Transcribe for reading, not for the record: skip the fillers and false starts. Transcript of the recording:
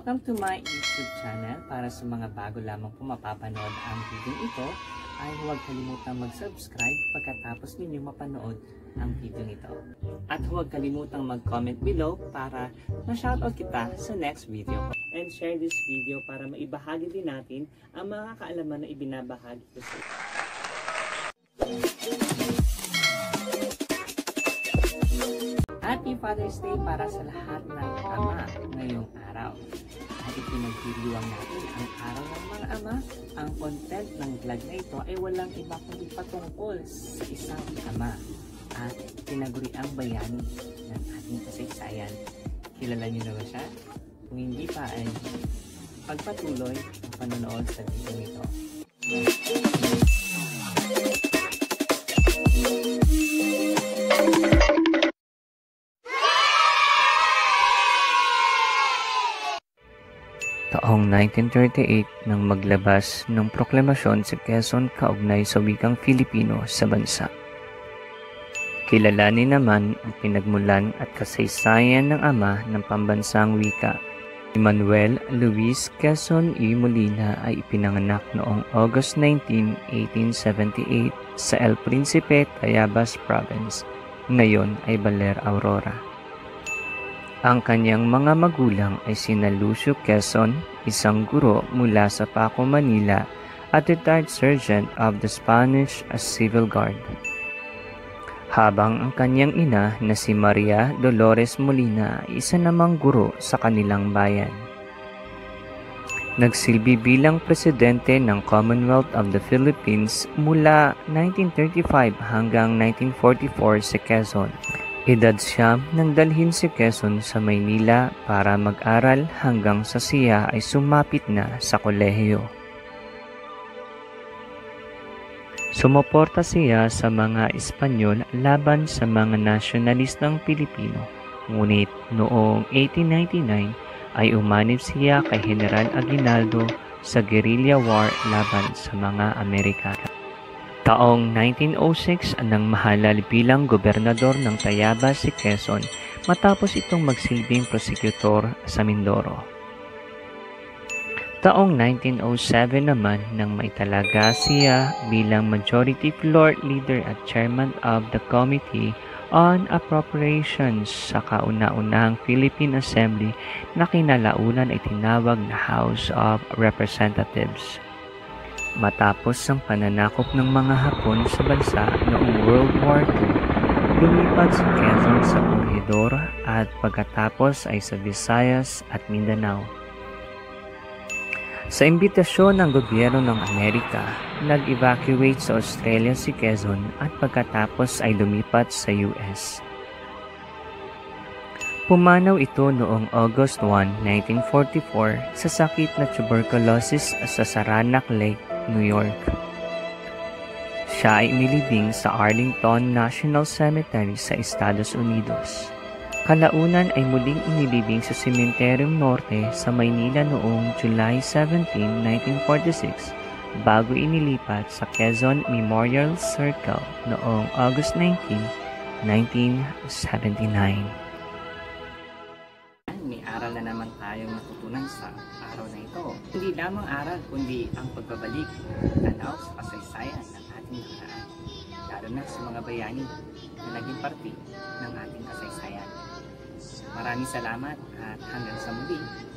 Welcome to my YouTube channel. Para sa mga bago lamang po mapapanood ang video ito, ay huwag kalimutang mag-subscribe pagkatapos ninyo mapanood ang video ito. At huwag kalimutang mag-comment below para ma-shoutout kita sa next video. And share this video para maibahagi din natin ang mga kaalaman na ibinabahagi ko sa iyo. Happy Father's Day para sa lahat ng ama ngayong araw. At ipinagdiriwang natin ang araw ng mga ama. Ang content ng vlog na ito ay walang iba kundi patungkol sa isang ama at tinaguriang bayani ng ating kasaysayan. Kilala niyo na ba siya? Kung hindi pa ay pagpatuloy ang panonood sa video nito. Taong 1938 nang maglabas ng proklamasyon si Quezon kaugnay sa wikang Filipino sa bansa. Kilalanin naman ang pinagmulan at kasaysayan ng ama ng pambansang wika. Si Manuel Luis Quezon y Molina ay ipinanganak noong August 19, 1878 sa El Príncipe, Tayabas Province, ngayon ay Baler, Aurora. Ang kanyang mga magulang ay sina Lucio Quezon, isang guro mula sa Paco, Manila at retired sergeant of the Spanish Civil Guard. Habang ang kanyang ina na si Maria Dolores Molina ay isa namang guro sa kanilang bayan. Nagsilbi bilang presidente ng Commonwealth of the Philippines mula 1935 hanggang 1944 si Quezon. Edad siyam nang dalhin si Quezon sa Maynila para mag-aral hanggang sa siya ay sumapit na sa kolehiyo. Sumuporta siya sa mga Espanyol laban sa mga nasyonalistang Pilipino. Ngunit noong 1899 ay umanib siya kay General Aguinaldo sa guerrilla war laban sa mga Amerikano. Taong 1906 nang mahalal bilang gobernador ng Tayabas si Quezon matapos itong magsilbing prosecutor sa Mindoro. Taong 1907 naman nang maitalaga siya bilang Majority Floor Leader at Chairman of the Committee on Appropriations sa kauna-unahang Philippine Assembly na kinalaunan ay tinawag na House of Representatives. Matapos ang pananakop ng mga Hapon sa bansa noong World War II, lumipat si Quezon sa Corregidor at pagkatapos ay sa Visayas at Mindanao. Sa imbitasyon ng gobyerno ng Amerika, nag-evacuate sa Australia si Quezon at pagkatapos ay lumipat sa US. Pumanaw ito noong August 1, 1944 sa sakit na tuberculosis sa Saranac Lake, New York. Siya ay inilibing sa Arlington National Cemetery sa Estados Unidos. Kalaunan ay muling inilibing sa Cementerium Norte sa Maynila noong July 17, 1946 bago inilipat sa Quezon Memorial Circle noong August 19, 1979. May aral na naman tayong natutunan sa araw na ito. Hindi lamang aral, kundi ang pagbabalik tanaw sa kasaysayan ng ating nakaraan, lalo na sa mga bayani na naging parte ng ating kasaysayan. Maraming salamat at hanggang sa muli.